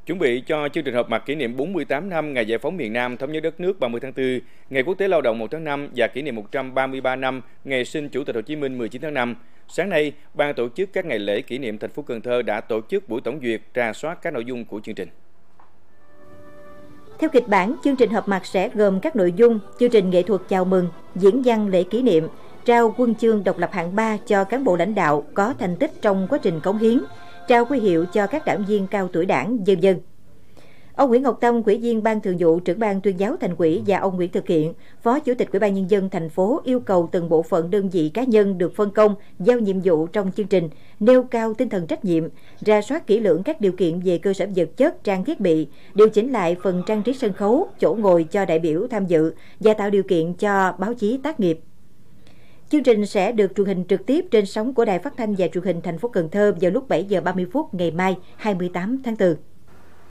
Chuẩn bị cho chương trình họp mặt kỷ niệm 48 năm ngày giải phóng miền Nam thống nhất đất nước 30 tháng 4, ngày Quốc tế Lao động 1 tháng 5 và kỷ niệm 133 năm ngày sinh Chủ tịch Hồ Chí Minh 19 tháng 5, sáng nay, Ban tổ chức các ngày lễ kỷ niệm thành phố Cần Thơ đã tổ chức buổi tổng duyệt rà soát các nội dung của chương trình. Theo kịch bản, chương trình họp mặt sẽ gồm các nội dung: chương trình nghệ thuật chào mừng, diễn văn lễ kỷ niệm, trao huân chương độc lập hạng 3 cho cán bộ lãnh đạo có thành tích trong quá trình cống hiến, trao huy hiệu cho các đảng viên cao tuổi Đảng, v.v. Ông Nguyễn Ngọc Tâm, Ủy viên Ban Thường vụ, Trưởng ban Tuyên giáo Thành ủy và ông Nguyễn Thực Hiện, Phó Chủ tịch Ủy ban Nhân dân thành phố yêu cầu từng bộ phận đơn vị cá nhân được phân công giao nhiệm vụ trong chương trình nêu cao tinh thần trách nhiệm, rà soát kỹ lưỡng các điều kiện về cơ sở vật chất, trang thiết bị, điều chỉnh lại phần trang trí sân khấu, chỗ ngồi cho đại biểu tham dự và tạo điều kiện cho báo chí tác nghiệp. Chương trình sẽ được truyền hình trực tiếp trên sóng của Đài Phát thanh và Truyền hình thành phố Cần Thơ vào lúc 7 giờ 30 phút ngày mai 28 tháng 4.